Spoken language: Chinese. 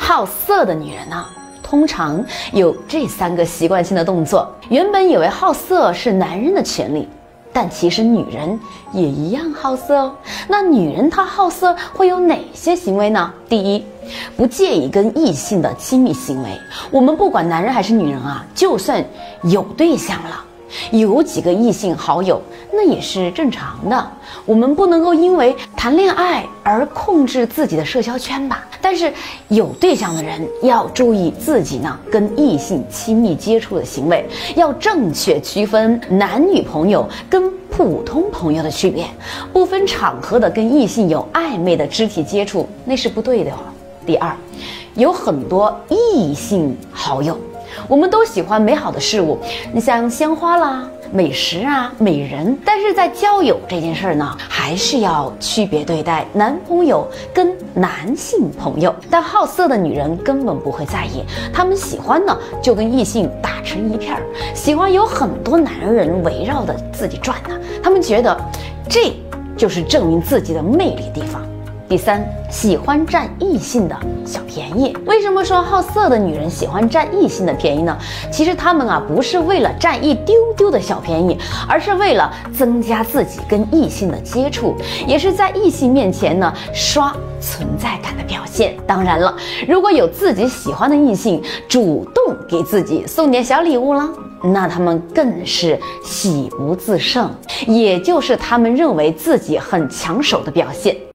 好色的女人呢，通常有这3个习惯性的动作。原本以为好色是男人的权利，但其实女人也一样好色哦。那女人她好色会有哪些行为呢？第一，不介意跟异性的亲密行为。我们不管男人还是女人啊，就算有对象了，有几个异性好友，那也是正常的。我们不能够因为谈恋爱而控制自己的社交圈吧。但是有对象的人要注意自己呢跟异性亲密接触的行为，要正确区分男女朋友跟普通朋友的区别，不分场合的跟异性有暧昧的肢体接触，那是不对的哦。第二，有很多异性好友，我们都喜欢美好的事物，你像鲜花啦、美食啊、美人，但是在交友这件事呢，还是要区别对待男朋友跟男性朋友。但好色的女人根本不会在意，她们喜欢呢就跟异性打成一片，喜欢有很多男人围绕着自己转呢，她们觉得这就是证明自己的魅力的地方。第三，喜欢占异性的小便宜。为什么说好色的女人喜欢占异性的便宜呢？其实她们啊不是为了占一丢丢的小便宜，而是为了增加自己跟异性的接触，也是在异性面前呢刷存在感的表现。当然了，如果有自己喜欢的异性主动给自己送点小礼物了，那他们更是喜不自胜，也就是他们认为自己很抢手的表现。